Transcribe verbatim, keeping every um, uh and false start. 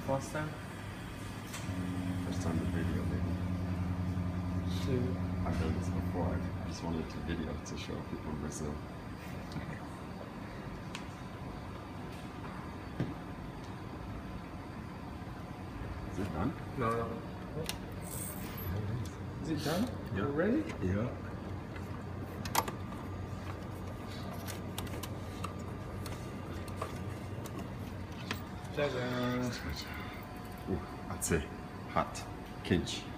First time? First time the video, maybe. Two. I've done this before. I just wanted to video to show people in Brazil. Is it done? No, no. Is it done? Yeah. Already? Yeah. 짜잔. Ooh, I'd say hot. Kinch.